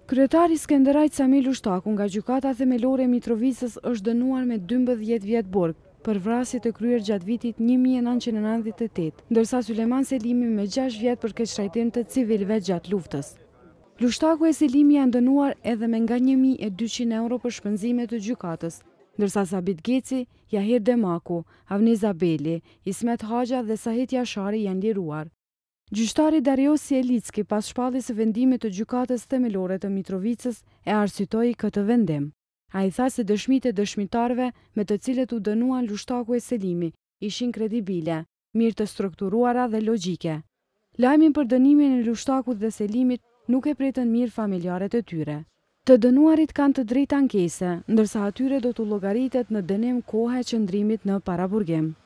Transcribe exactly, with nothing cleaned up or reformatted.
Kryetari Skënderaj Sami Lushtaku nga gjykata themelore e Mitrovicës është dënuar me dymbëdhjetë vjet burg për vrasje të kryer gjatë vitit një mijë e nëntëqind e nëntëdhjetë e tetë, ndërsa Sulejman Selimi me gjashtë vjet për keqtrajtim të civilëve gjatë luftës. Lushtaku e Selimi janë dënuar edhe me nga një mijë e dyqind euro për shpenzimet të gjykatës, ndërsa Sabit Geci, Jahir Demaku, Avniz Abeli, Ismet Haxha dhe Sahit Jashari janë liruar. Gjyqtari Darios Sielicki pas shpalljes së vendimit të gjykatës themelore të Mitrovicës e arsyetoi këtë vendim. Ai tha se dëshmitë e dëshmitarëve me të cilët u dënuan Lushtaku e Selimi ishin kredibile, mirë të strukturuara dhe logjike. Lajmin për dënimin e Lushtakut dhe Selimit nuk e pritën mirë familjarët e tyre. Të dënuarit kanë të drejtë ankese, ndërsa atyre do t'u llogaritet në dënim koha e qëndrimit në paraburgim.